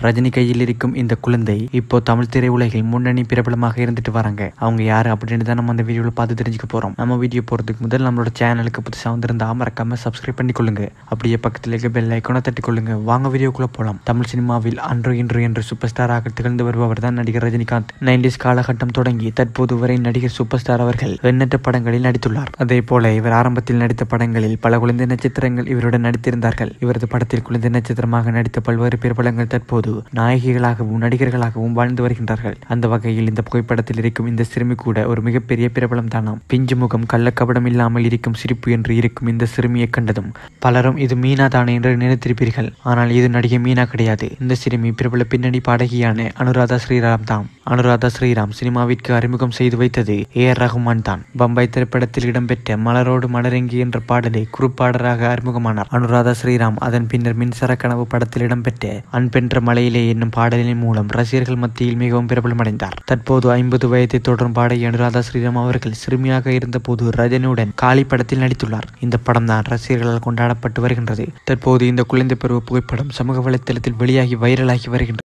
ரஜினி கையில் இருக்கும் இந்த குழந்தை இப்போ தமிழ் திரையுலகில் முன்னணி பிரபலமாக இருந்துட்டு வராங்க. அவங்க யாரு அப்படின்னு தான் நம்ம அந்த வீடியோவில் பார்த்து தெரிஞ்சுக்க போறோம். நம்ம வீடியோ போறதுக்கு முதல் நம்மளோட சேனலுக்கு புதுசாக வந்திருந்தா மறக்காம சப்ஸ்கிரைப் பண்ணிக்கொள்ளுங்க. அப்படியே பக்கத்தில் இருக்க பெல் ஐக்கானை தட்டிக்கொள்ளுங்க. வாங்க வீடியோக்குள்ள போலாம். தமிழ் சினிமாவில் அன்று இன்று என்று சூப்பர் ஸ்டாராக திகழ்ந்து வருபவர் தான் நடிகர் ரஜினிகாந்த். 90s காலகட்டம் தொடங்கி தற்போது வரை நடிகர் சூப்பர் ஸ்டார் அவர்கள் எண்ணற்ற படங்களில் நடித்துள்ளார். அதே போல இவர் ஆரம்பத்தில் நடித்த படங்களில் பல குழந்தை நட்சத்திரங்கள் இவருடன் நடித்திருந்தார்கள். இவரது படத்தில் குழந்தை நட்சத்திரமாக நடித்த பல்வேறு பிரபலங்கள் தற்போது நாயகிகளாகவும் நடிகர்களாகவும் வாழ்ந்து வருகின்றார்கள். அந்த வகையில் இந்த புகைப்படத்தில் இருக்கும் இந்த சிறுமி கூட ஒரு மிகப்பெரிய பிரபலம் தானாம். பிஞ்சு முகம், கள்ளக்கபடம் இல்லாமல் இருக்கும் சிரிப்பு என்று இருக்கும் இந்த சிறுமியை கண்டதும் பலரும் இது மீனா தானே என்று நினைத்திருப்பீர்கள். ஆனால் இது நடிகை மீனா கிடையாது. இந்த சிறுமி பிரபல பின்னணி பாடகியான அனுராதா ஸ்ரீராம் தான். அனுராதா ஸ்ரீராம் சினிமாவிற்கு அறிமுகம் செய்து வைத்தது AR ரஹ்மான் தான். பம்பாய் திரைப்படத்தில் இடம்பெற்ற மலரோடு மலரெங்கி என்ற பாடலை குறுப்பாடராக அறிமுகமானார் அனுராதா ஸ்ரீராம். அதன் பின்னர் மின்சார கனவு படத்தில் இடம்பெற்ற அன்பென்ற மலையிலே என்னும் பாடலின் மூலம் ரசிகர்கள் மத்தியில் மிகவும் பிரபலமடைந்தார். தற்போது 50 வயதை தொடரும் பாடகி அனுராதா ஸ்ரீராம் அவர்கள் சிறுமியாக இருந்த போது ரஜினியுடன் காளி படத்தில் நடித்துள்ளார். இந்த படம் தான் ரசிகர்களால் கொண்டாடப்பட்டு வருகின்றது. தற்போது இந்த குழந்தை பருவ புகைப்படம் சமூக வலைத்தளத்தில் வெளியாகி வைரலாகி வருகின்றது.